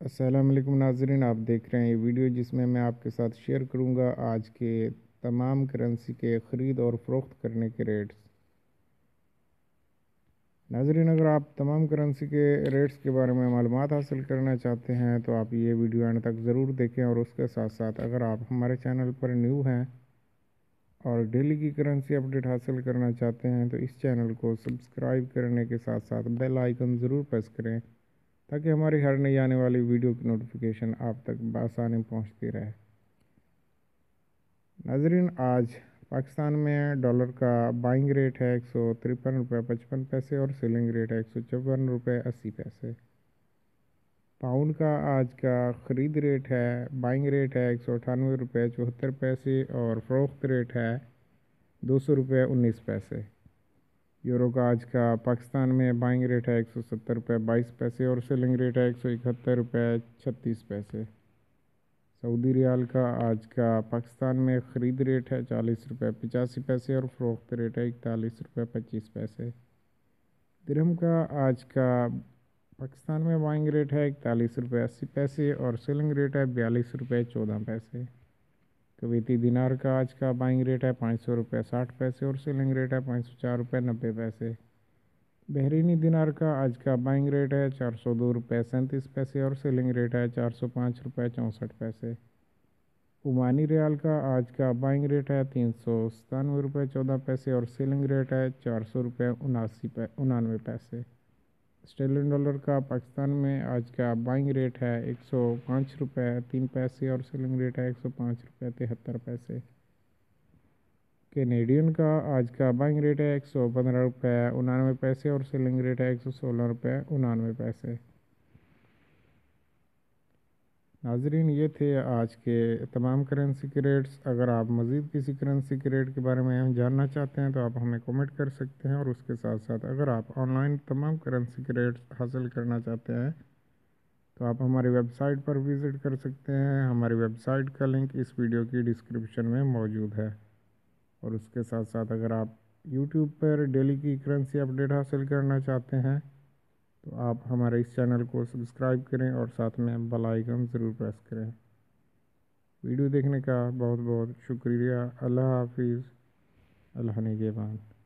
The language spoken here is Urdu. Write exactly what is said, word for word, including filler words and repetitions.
السلام علیکم ناظرین، آپ دیکھ رہے ہیں یہ ویڈیو جس میں میں آپ کے ساتھ شیئر کروں گا آج کے تمام کرنسی کے خرید اور فروخت کرنے کے ریٹس۔ ناظرین، اگر آپ تمام کرنسی کے ریٹس کے بارے میں معلومات حاصل کرنا چاہتے ہیں تو آپ یہ ویڈیو آنے تک ضرور دیکھیں، اور اس کے ساتھ ساتھ اگر آپ ہمارے چینل پر نیو ہیں اور ڈیلی کی کرنسی اپڈیٹ حاصل کرنا چاہتے ہیں تو اس چینل کو سبسکرائب کرنے کے ساتھ ساتھ بیل آئیکن ضرور پریس کریں تاکہ ہماری ہر نئی آنے والی ویڈیو کی نوٹیفیکیشن آپ تک بآسانی پہنچتی رہے۔ ناظرین، آج پاکستان میں ڈالر کا بائنگ ریٹ ہے ایک سو ترپن روپے پچپن پیسے اور سیلنگ ریٹ ہے ایک سو چون روپے اسی پیسے۔ پاؤنڈ کا آج کا خرید ریٹ ہے بائنگ ریٹ ہے ایک سو اٹھانوے روپے چوہتر پیسے اور فروخت ریٹ ہے دو سو روپے انیس پیسے۔ یورو کا آج کا پاکستان میں بائنگ ریٹ ہے ایک سو ستر روپے بائیس پیسے اور سیلنگ ریٹ ہے ایک سو اکہتر روپے چھتیس پیسے۔ سعودی ریال کا آج کا پاکستان میں خرید ریٹ ہے چالیس روپے پچاسی پیسے اور فروخت ریٹ ہے اکتالیس روپے پچیس پیسے۔ درہم کا آج کا پاکستان میں بائنگ ریٹ ہے اکتالیس روپے اسی پیسے اور سیلنگ ریٹ ہے بیالیس روپے چودہ پیسے۔ کویتی دینار کا آج کا بائنگ ریٹ ہے پانچ سو روپے ساٹھ پیسے اور سیلنگ ریٹ ہے پانچ سو چار روپے نبے پیسے۔ بحرینی دینار کا آج کا بائنگ ریٹ ہے چار سو دو روپے سینتیس پیسے اور سیلنگ ریٹ ہے چار سو پانچ روپے چونسٹھ پیسے۔ عمانی ریال کا آج کا بائنگ ریٹ ہے تین سو ستانوے روپے چودہ پیسے اور سیلنگ ریٹ ہے چار سو روپے اناسی پے انانوے پیسے۔ اسٹرلن ڈالر کا پاکستان میں آج کا بائنگ ریٹ ہے ایک سو پانچ روپے تین پیسے اور سیلنگ ریٹ ہے ایک سو پانچ روپے تہتر پیسے۔ کینیڈین کا آج کا بائنگ ریٹ ہے ایک سو پندرہ روپے انانوے پیسے اور سیلنگ ریٹ ہے ایک سو سولہ روپے انانوے پیسے۔ ناظرین، یہ تھے آج کے تمام کرنسی کے ریٹس۔ اگر آپ مزید کسی کرنسی کے ریٹ کے بارے میں جاننا چاہتے ہیں تو آپ ہمیں کمنٹ کر سکتے ہیں، اور اس کے ساتھ ساتھ اگر آپ آن لائن تمام کرنسی کے ریٹس حاصل کرنا چاہتے ہیں تو آپ ہماری ویب سائٹ پر وزٹ کر سکتے ہیں۔ ہماری ویب سائٹ کا لنک اس ویڈیو کی ڈسکرپشن میں موجود ہے، اور اس کے ساتھ ساتھ اگر آپ یوٹیوب پر ڈیلی کی کرنسی اپڈیٹ حاصل کرنا چاہتے ہیں تو آپ ہمارے اس چینل کو سبسکرائب کریں اور ساتھ میں بیل آئیکن ضرور پریس کریں۔ ویڈیو دیکھنے کا بہت بہت شکریہ۔ اللہ حافظ۔ اللہ نگہبان۔